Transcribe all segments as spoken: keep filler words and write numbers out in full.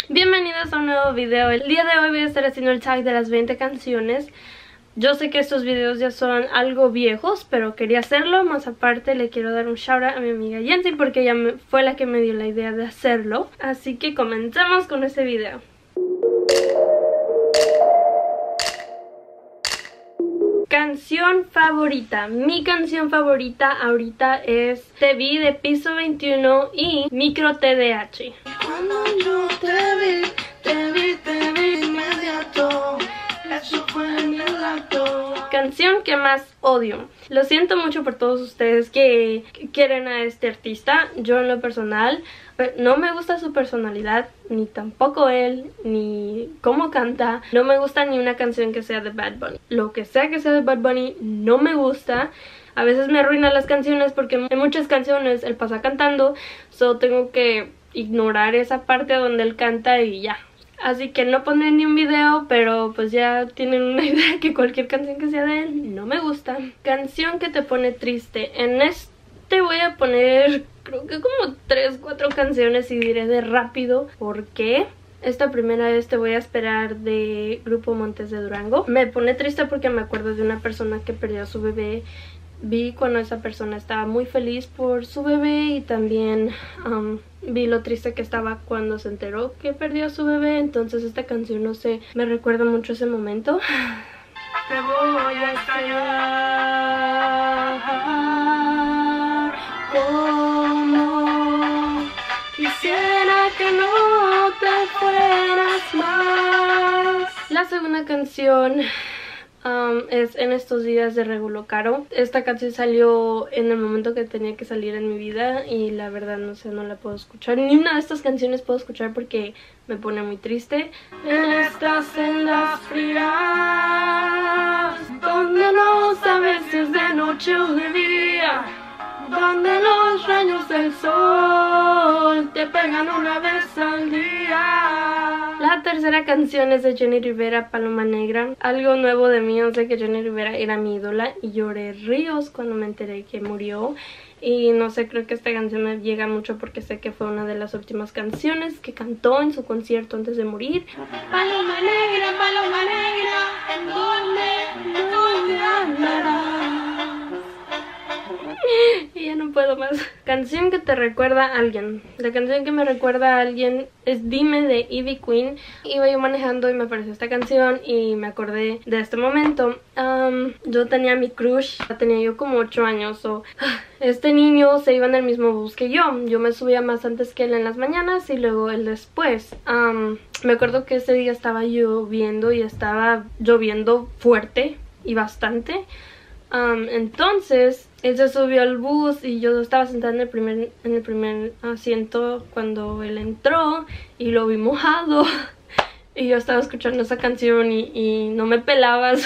Bienvenidos a un nuevo video. El día de hoy voy a estar haciendo el tag de las veinte canciones. Yo sé que estos videos ya son algo viejos, pero quería hacerlo. Más aparte le quiero dar un shout out a mi amiga Yancy porque ella me, fue la que me dio la idea de hacerlo. Así que comenzamos con este video. Canción favorita. Mi canción favorita ahorita es Te Vi de Piso veintiuno y Micro T D H. Cuando yo te vi, te vi, te vi inmediato. Eso fue en el acto. Canción que más odio. Lo siento mucho por todos ustedes que quieren a este artista. Yo en lo personal no me gusta su personalidad, ni tampoco él, ni cómo canta. No me gusta ni una canción que sea de Bad Bunny. Lo que sea que sea de Bad Bunny no me gusta. A veces me arruinan las canciones porque en muchas canciones él pasa cantando, solo tengo que ignorar esa parte donde él canta y ya. Así que no pondré ni un video, pero pues ya tienen una idea que cualquier canción que sea de él no me gusta. Canción que te pone triste. En este voy a poner creo que como tres, cuatro canciones y diré de rápido por qué. Esta primera vez Te Voy a Esperar de Grupo Montes de Durango. Me pone triste porque me acuerdo de una persona que perdió a su bebé. Vi cuando esa persona estaba muy feliz por su bebé y también um, vi lo triste que estaba cuando se enteró que perdió a su bebé. Entonces esta canción, no sé, me recuerda mucho ese momento. Te voy a extrañar como quisiera que no te fueras más. La segunda canción Um, es En Estos Días de Regulo Caro. Esta canción salió en el momento que tenía que salir en mi vida y la verdad no sé, no la puedo escuchar. Ni una de estas canciones puedo escuchar porque me pone muy triste. En estas celdas frías, donde no sabes si es de noche o de día, donde los rayos del sol te pegan una vez al día. La tercera canción es de Jenny Rivera, Paloma Negra. Algo nuevo de mí, yo sé que Jenny Rivera era mi ídola y lloré ríos cuando me enteré que murió. Y no sé, creo que esta canción me llega mucho porque sé que fue una de las últimas canciones que cantó en su concierto antes de morir. Paloma Negra, Paloma Negra, ¿en dónde, dónde andarás? Y ya no puedo más. Canción que te recuerda a alguien. La canción que me recuerda a alguien es Dime de Ivy Queen. Iba yo manejando y me apareció esta canción y me acordé de este momento. Um, yo tenía mi crush, tenía yo como ocho años. So, este niño se iba en el mismo bus que yo. Yo me subía más antes que él en las mañanas y luego él después. Um, me acuerdo que ese día estaba lloviendo y estaba lloviendo fuerte y bastante. Um, entonces él se subió al bus y yo estaba sentada en el primer, en el primer asiento cuando él entró y lo vi mojado y yo estaba escuchando esa canción y, y no me pelabas.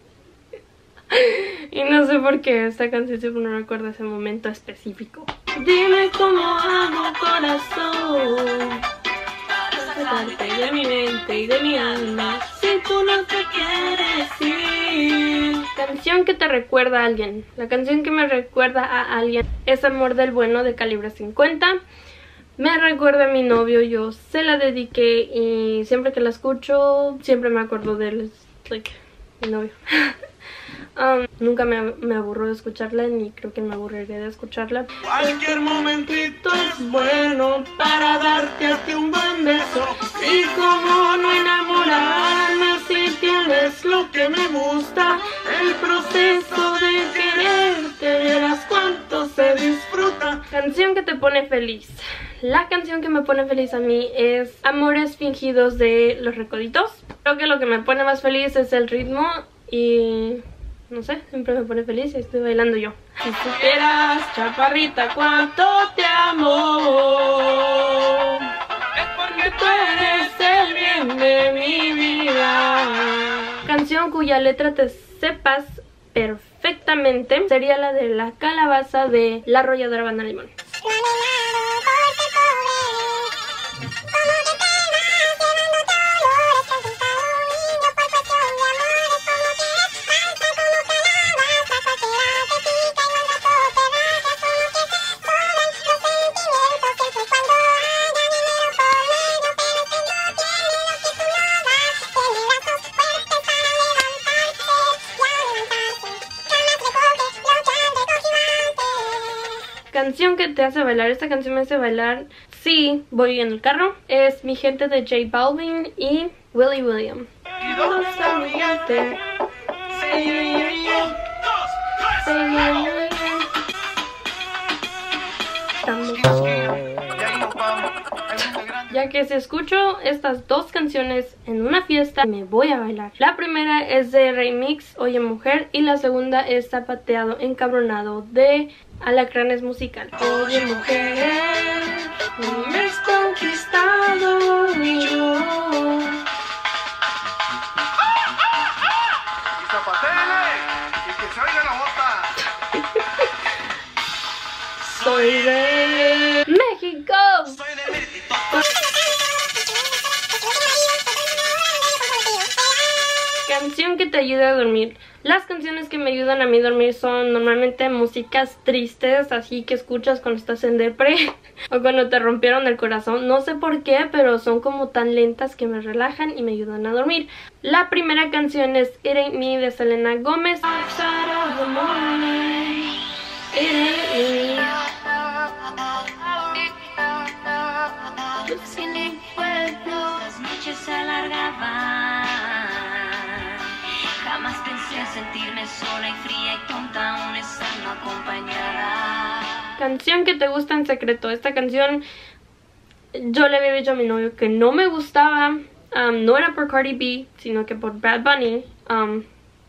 Y no sé por qué esta canción siempre me recuerda ese momento específico. Dime cómo hago, corazón, sacarte de mi mente y de mi alma si tú no te quieres ir. Canción que te recuerda a alguien. La canción que me recuerda a alguien es Amor del Bueno de Calibre cincuenta. Me recuerda a mi novio, yo se la dediqué y siempre que la escucho siempre me acuerdo de él. Es like mi novio. Um, nunca me, me aburro de escucharla ni creo que me aburriré de escucharla. Cualquier momentito es bueno para darte a ti un buen beso. Y como no enamorarme si tienes lo que me gusta, el proceso de quererte verás cuánto se disfruta. Canción que te pone feliz. La canción que me pone feliz a mí es Amores Fingidos de Los Recoditos. Creo que lo que me pone más feliz es el ritmo y no sé, siempre me pone feliz y estoy bailando yo. Si supieras, chaparrita, cuánto te amo, es porque tú eres el bien de mi vida. Canción cuya letra te sepas perfectamente sería la de La Calabaza de La Arrolladora Banda Limón. Canción que te hace bailar. Esta canción me hace bailar si voy en el carro. Es Mi Gente de J Balvin y Willy William. ¿Dónde está mi gente? Ya que si escucho estas dos canciones en una fiesta, me voy a bailar. La primera es de Remix, Oye Mujer, y la segunda es Zapateado Encabronado de Alacranes Musical. Oye Mujer, me has conquistado y yo. Y zapatele, y que se oiga la bota. Soy de México. Soy de México. Canción que te ayuda a dormir. Las canciones que me ayudan a mí a dormir son normalmente músicas tristes, así que escuchas cuando estás en depre o cuando te rompieron el corazón. No sé por qué, pero son como tan lentas que me relajan y me ayudan a dormir. La primera canción es It Ain't Me de Selena Gómez. Las noches se alargaban. Jamás pensé sentirme sola y fría y tonta aún estando acompañada. Canción que te gusta en secreto. Esta canción yo le había dicho a mi novio que no me gustaba. Um, no era por Cardi B, sino que por Bad Bunny. Um,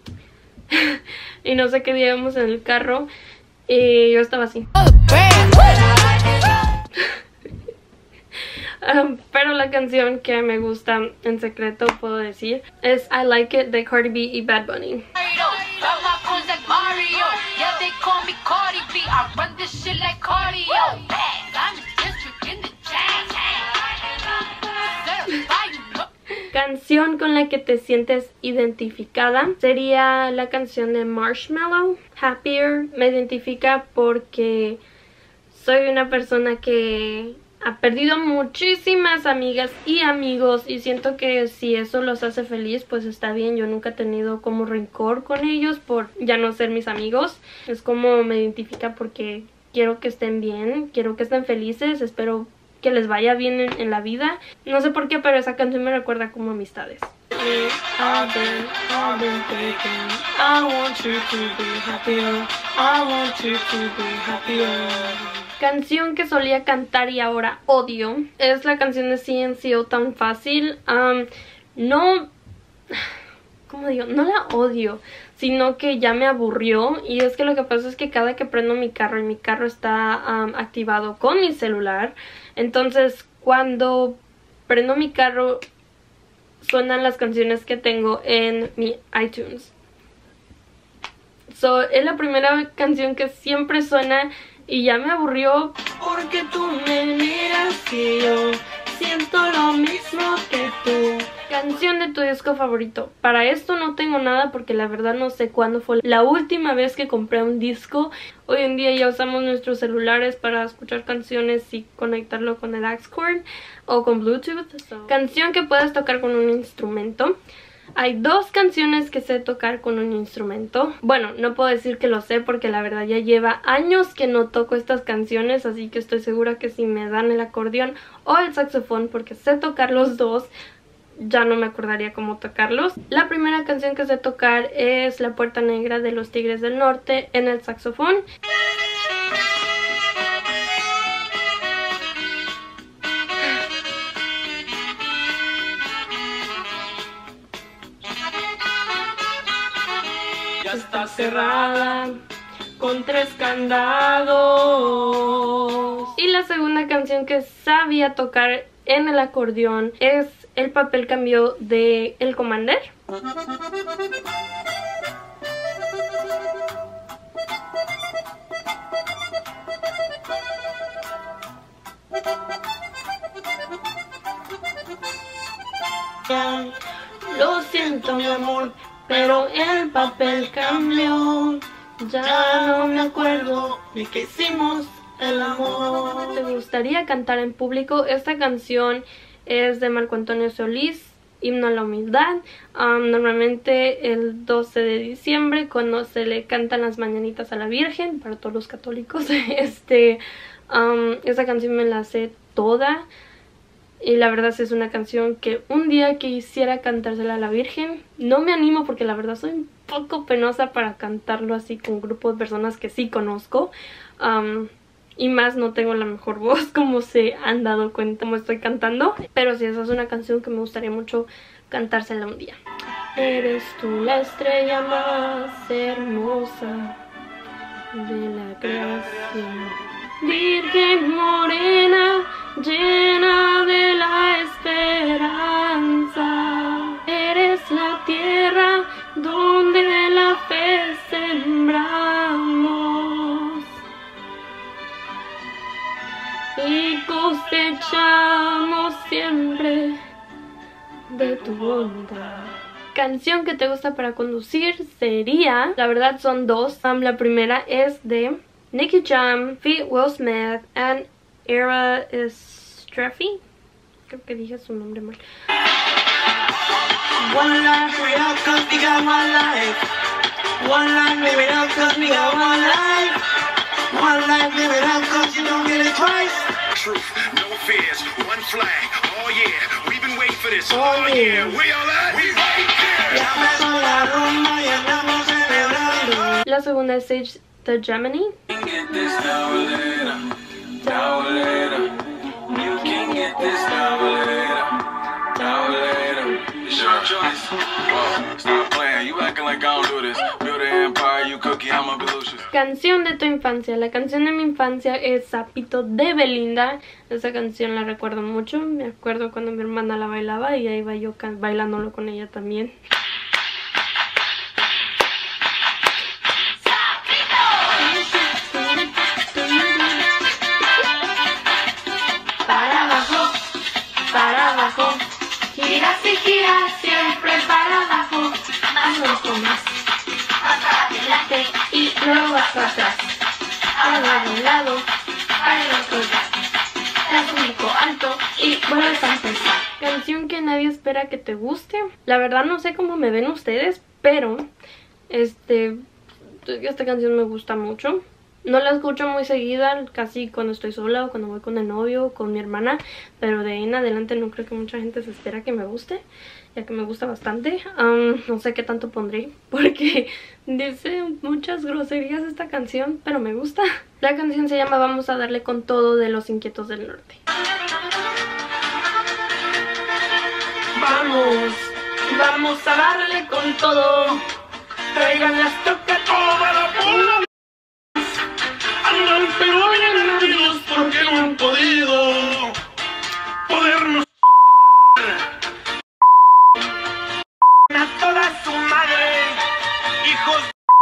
y no sé qué día íbamos en el carro y yo estaba así. Um, pero la canción que me gusta en secreto, puedo decir, es I Like It de Cardi B y Bad Bunny. Canción con la que te sientes identificada sería la canción de Marshmello, Happier. Me identifica porque soy una persona que ha perdido muchísimas amigas y amigos y siento que si eso los hace feliz, pues está bien. Yo nunca he tenido como rencor con ellos por ya no ser mis amigos. Es como me identifica porque quiero que estén bien, quiero que estén felices, espero que les vaya bien en, en la vida. No sé por qué, pero esa canción me recuerda como amistades. I've been, I've been thinking, I want you to be happier, I want you to be happier. Canción que solía cantar y ahora odio es la canción de C N C O, Tan Fácil. Um, no, ¿cómo digo? No la odio, sino que ya me aburrió. Y es que lo que pasa es que cada que prendo mi carro y mi carro está um, activado con mi celular, entonces cuando prendo mi carro suenan las canciones que tengo en mi iTunes. So, es la primera canción que siempre suena y ya me aburrió. Porque tú me miras y yo siento lo mismo que tú. Canción de tu disco favorito. Para esto no tengo nada porque la verdad no sé cuándo fue la última vez que compré un disco. Hoy en día ya usamos nuestros celulares para escuchar canciones y conectarlo con el aux cord o con Bluetooth. So. Canción que puedas tocar con un instrumento. Hay dos canciones que sé tocar con un instrumento. Bueno, no puedo decir que lo sé porque la verdad ya lleva años que no toco estas canciones, así que estoy segura que si me dan el acordeón o el saxofón, porque sé tocar los dos, ya no me acordaría cómo tocarlos. La primera canción que sé tocar es La Puerta Negra de Los Tigres del Norte en el saxofón. Ya está cerrada con tres candados. Y la segunda canción que sabía tocar en el acordeón es El Papel Cambió de El Commander. Lo siento, mi amor, pero el papel cambió. Ya no me acuerdo de que hicimos el amor. ¿Te gustaría cantar en público? Esta canción es de Marco Antonio Solís himno a la humildad. Um, normalmente el doce de diciembre, cuando se le cantan las mañanitas a la Virgen, para todos los católicos, este, um, esa canción me la sé toda. Y la verdad es una canción que un día quisiera cantársela a la Virgen. No me animo porque la verdad soy un poco penosa para cantarlo así con un grupo de personas que sí conozco. Um, y más no tengo la mejor voz, como se han dado cuenta como estoy cantando. Pero sí, esa es una canción que me gustaría mucho cantársela un día. Eres tú la estrella más hermosa de la creación, Virgen morena, llena de la esperanza. Eres la tierra donde la fe sembramos y cosechamos siempre de tu bondad. Canción que te gusta para conducir sería, la verdad son dos. Um, la primera es de Nicky Jam, feat. Will Smith, and Era Estreffi. Creo que dije su nombre mal. One life, live it up, cause we got one life. One life, live it up, cause we got one life. One life, live it up, cause you don't get it twice. Truth, no fears, one flag. Oh yeah, we've been waiting for this. Oh, Oh yeah, yeah. we all at? We right there. Ya pasó la rumba y andamos celebrando. La segunda es Sage the Gemini. Get this now or later, now or later. You can get this now or later, now or later. It's your choice. Whoa, stop playing. You acting like I don't do this. Build an empire, you cookie, I'm a Belushi. Canción de tu infancia. La canción de mi infancia es Sapito de Belinda. Esa canción la recuerdo mucho. Me acuerdo cuando mi hermana la bailaba y ahí iba yo bailándolo con ella también. Para abajo, para abajo. Giras y giras siempre para abajo. Más loco más. Adelante y luego hacia atrás. Al lado, un lado, al otro lado. Das un poco alto y vuelves a empezar. Canción que nadie espera que te guste. La verdad no sé cómo me ven ustedes, pero este esta canción me gusta mucho. No la escucho muy seguida, casi cuando estoy sola o cuando voy con el novio o con mi hermana, pero de ahí en adelante no creo que mucha gente se espera que me guste, ya que me gusta bastante. Um, no sé qué tanto pondré porque dice muchas groserías esta canción, pero me gusta. La canción se llama Vamos a darle con todo, de Los Inquietos del Norte. Vamos, vamos a darle con todo. Traigan las tocas toda la bola. Andan pero bien nervios porque no han podido podernos a toda su madre, hijos.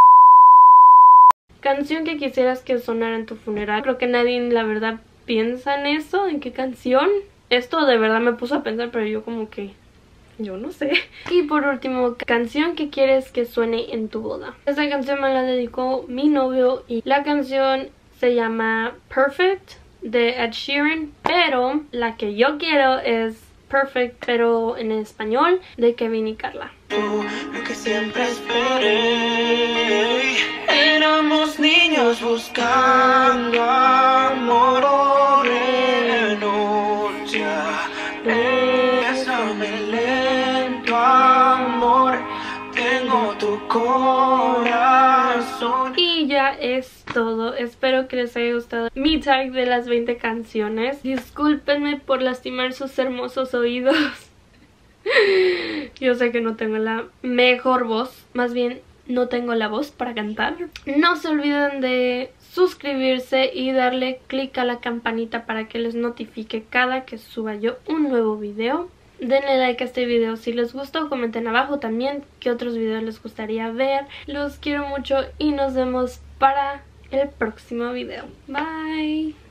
Canción que quisieras que sonara en tu funeral. Creo que nadie la verdad piensa en eso, en qué canción. Esto de verdad me puso a pensar, pero yo como que yo no sé. Y por último, canción que quieres que suene en tu boda. Esta canción me la dedicó mi novio y la canción se llama Perfect de Ed Sheeran, pero la que yo quiero es Perfect pero en español de Kevin y Carla. Lo que siempre esperé, éramos niños buscando amor o renuncia. Bésame lento, amor, tengo tu corazón. Y ya es todo. Espero que les haya gustado mi tag de las veinte canciones. Discúlpenme por lastimar sus hermosos oídos. Yo sé que no tengo la mejor voz, más bien no tengo la voz para cantar. No se olviden de suscribirse y darle click a la campanita para que les notifique cada que suba yo un nuevo video. Denle like a este video si les gustó, comenten abajo también qué otros videos les gustaría ver. Los quiero mucho y nos vemos para el próximo video. Bye.